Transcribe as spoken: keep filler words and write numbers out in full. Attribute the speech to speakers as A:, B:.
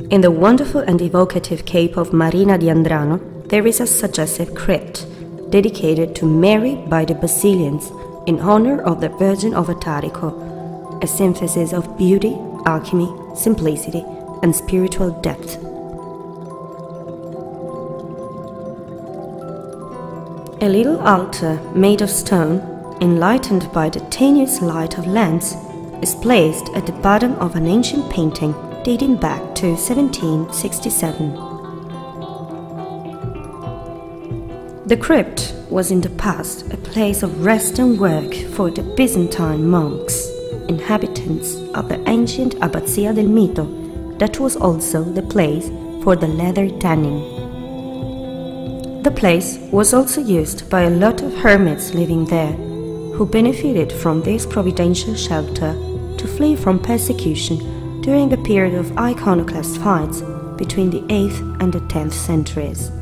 A: In the wonderful and evocative cape of Marina di Andrano, there is a suggestive crypt dedicated to Mary by the Basilians in honor of the Virgin of Attarico, a synthesis of beauty, alchemy, simplicity, and spiritual depth. A little altar made of stone, enlightened by the tenuous light of lamps, is placed at the bottom of an ancient painting dating back to seventeen sixty-seven. The crypt was in the past a place of rest and work for the Byzantine monks, inhabitants of the ancient Abbazia del Mito, that was also the place for the leather tanning. The place was also used by a lot of hermits living there, who benefited from this providential shelter to flee from persecution during a period of iconoclast fights between the eighth and the tenth centuries.